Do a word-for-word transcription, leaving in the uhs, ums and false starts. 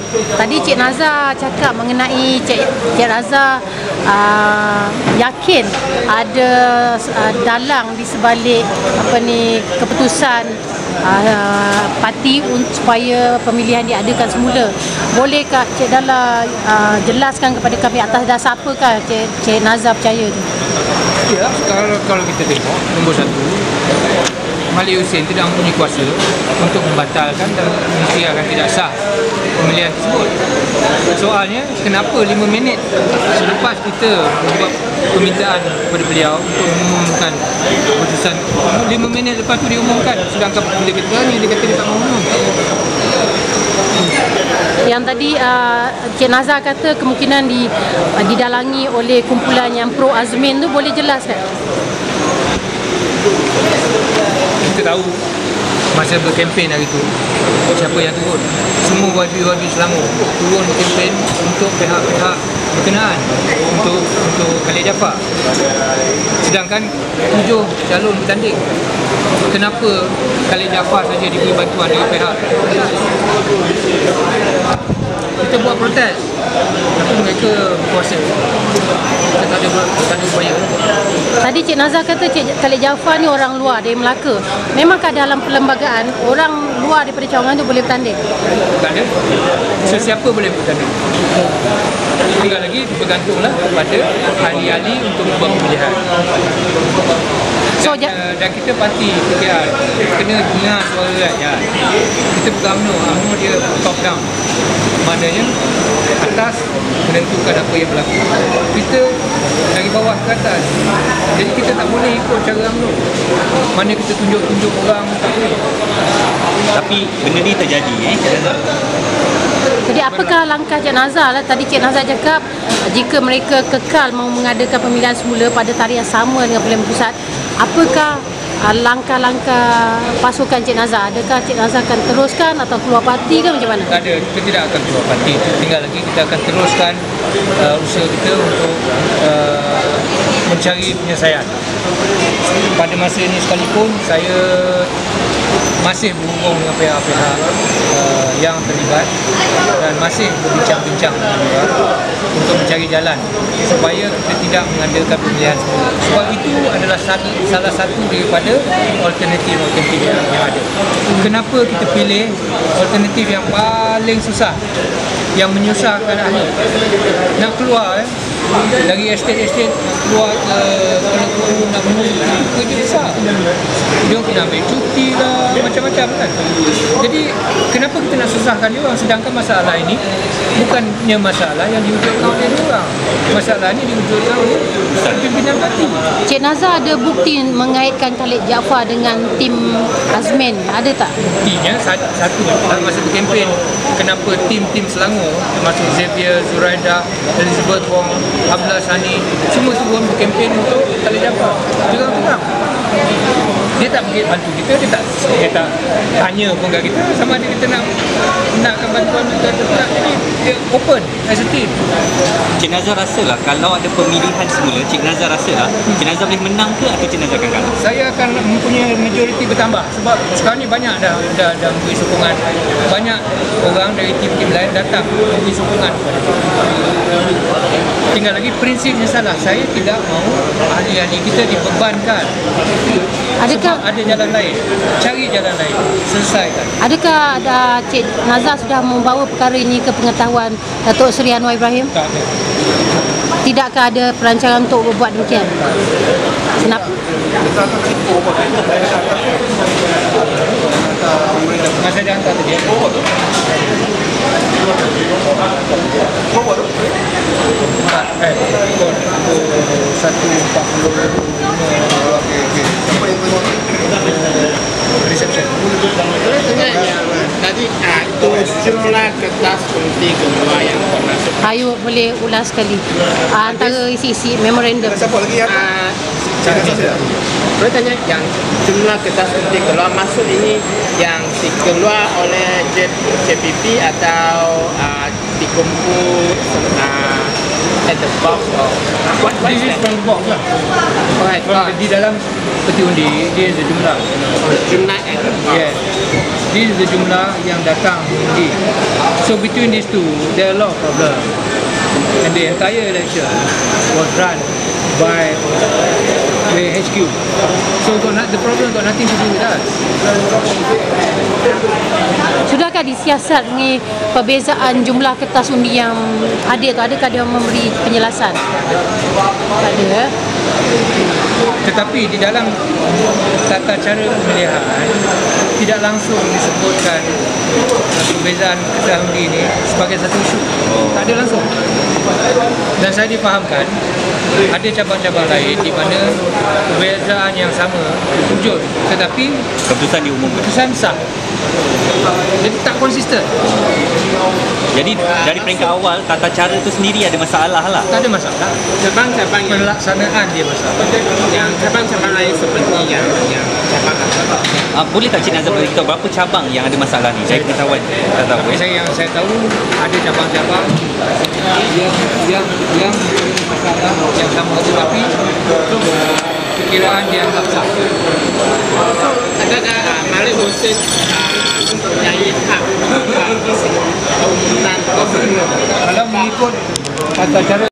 tadi Cik Nazar cakap mengenai Cik, Cik Nazar uh, yakin ada uh, dalang di sebalik apa ni keputusan uh, parti supaya pemilihan diadakan semula. Bolehkah Cik Dahlan uh, jelaskan kepada kami atas dasar apakah Cik, Cik Nazar percaya tu? Ya, kalau kalau kita tengok nombor satu, Malik Hussein tidak mempunyai kuasa untuk membatalkan dan mengisytiharkan tidak sah pemilihan tersebut. Soalnya, kenapa lima minit selepas kita membuat permintaan kepada beliau untuk mengumumkan keputusan, lima minit lepas tu diumumkan, sedangkan bila kita ni dia kata dia tak mahu umum. Yang tadi uh, Cik Nazar kata kemungkinan di, uh, didalangi oleh kumpulan yang pro Azmin tu, boleh jelaskan? Kita tahu masa berkempen hari tu siapa yang turun. Semua Y B Y B Selangor turun berkempen untuk pihak-pihak berkenaan, untuk untuk Khalid Jaafar. Sedangkan tujuh calon bertanding, kenapa Khalid Jaafar saja diberi bantuan dari pihak? Kita buat protes, tapi mereka kuasa. Kita tak ada, tak ada upaya. Tadi Cik Nazar kata Cik Khalid Jaafar ni orang luar dari Melaka. Memangkah dalam perlembagaan orang luar daripada cawangan tu boleh bertanding? Tak ada. Sesiapa boleh bertanding. Tinggal lagi bergantunglah kepada ahli-ahli untuk membuat pemilihan. So, dan, uh, dan kita parti P K R kena dengar suara rakyat. Kita bukan U M N O, U M N O dia top down. Maknanya atas menentukan apa yang berlaku. Kita dari bawah ke atas. Jadi kita tak boleh ikut cara U M N O. Mana kita tunjuk-tunjuk orang, tak boleh. Tapi benda ni terjadi eh. Jadi apakah langkah Cik Nazar lah? Tadi Cik Nazar cakap jika mereka kekal mahu mengadakan pemilihan semula pada tarikh yang sama dengan pilihan pusat, apakah uh, langkah-langkah pasukan Cik Nazar? Adakah Cik Nazar akan teruskan atau keluar parti ke macam mana? Tak ada, kita tidak akan keluar parti. Tinggal lagi kita akan teruskan uh, usaha kita untuk uh, mencari penyelesaian. Pada masa ini sekalipun saya masih berhubung dengan pihak-pihak uh, yang terlibat dan masih berbincang-bincang dengan mereka untuk mencari jalan supaya kita tidak mengadakan pemilihan semula. Sebab itu adalah satu, salah satu daripada alternatif-alternatif yang, yang ada. Kenapa kita pilih alternatif yang paling susah, yang menyusahkan ahli? Nak keluar eh, dari estate-estate keluar ke Kuala Lumpur nak menunggu kerja besar. Dia kena ambil cuti lah, macam-macam kan. Jadi kenapa kita nak susahkan dia orang, sedangkan masalah ini bukannya masalah yang diwujudkan oleh dia orang. Masalah ini diwujudkan oleh pimpinan parti. Cik Nazar ada bukti mengaitkan Khalid Jaafar dengan tim Azmin, ada tak? Buktinya satu, masa berkempen, kenapa tim-tim Selangor termasuk Xavier, Zuraida, Elizabeth Wong, Abdullah Sani, semua turun berkempen untuk Khalid Jaafar. Terang-terang. Dia tak pergi bantu kita, dia tak dia tak tanya pun kat kita sama ada kita nak nakkan bantuan kita atau tak. Jadi dia open as a team. Cik Nazar rasalah kalau ada pemilihan semula, Cik Nazar rasalah Cik Nazar boleh menang ke atau Cik Nazar akan kalah? Saya akan mempunyai majoriti bertambah sebab sekarang ni banyak dah dah, dah memberi sokongan. Banyak orang dari tim-tim lain datang memberi sokongan kepada kita. Tinggal lagi prinsipnya salah. Saya tidak mahu ahli-ahli kita dibebankan. Adakah sebab ada jalan lain? Cari jalan lain. Selesaikan. Adakah ada Cik Nazar sudah membawa perkara ini ke pengetahuan Datuk Seri Anwar Ibrahim? Tak ada. Tidakkah ada perancangan untuk berbuat demikian? Kenapa? Masa dia hantar tadi. Eh, satu empat puluh reception. Tadi itu jumlah kertas bukti kedua yang pernah. Ayu boleh ulas sekali uh, antara isi-isi memorandum. Uh, Boleh tanya yang jumlah kertas bukti keluar masuk ini yang dikeluar oleh J P P atau uh, dikumpul uh, at the box of what what This is is that? from box lah. Right, From box. di dalam peti undi, dia ada jumlah. Jumlah at the box. Yes. This is the jumlah yang datang undi. So between these two, there are a lot of problems. And the entire election was run by the H Q. So got not, the problem got nothing to do with us. Sudahkah disiasat mengenai perbezaan jumlah kertas undi yang hadir tu? Adakah dia memberi penjelasan? Tak ada. Tetapi di dalam tata cara pemilihan tidak langsung disebutkan perbezaan kertas undi ini sebagai satu isu. Tak ada langsung. Dan saya difahamkan ada cabang-cabang lain di mana perbezaan yang sama wujud, tetapi Keputusan diumumkan. keputusan sah. Jadi tak konsisten. Jadi dari peringkat awal tata cara itu sendiri ada masalah lah. Tak ada masalah. Cabang-cabang yang Pelaksanaan dia masalah. yang cabang-cabang lain seperti yang yang cabang apa? Uh, boleh tak Cik Nazar beritahu berapa cabang yang ada masalah ni? Saya pengetahuan tak tahu. Tapi saya yang saya tahu ada cabang-cabang yang yang yang masalah yang sama, tetapi uh, perkiraan dia anggap sah. Adakah uh, Malik Hussein uh, yang lihat uh, pengumuman tersebut? Kalau mengikut tata cara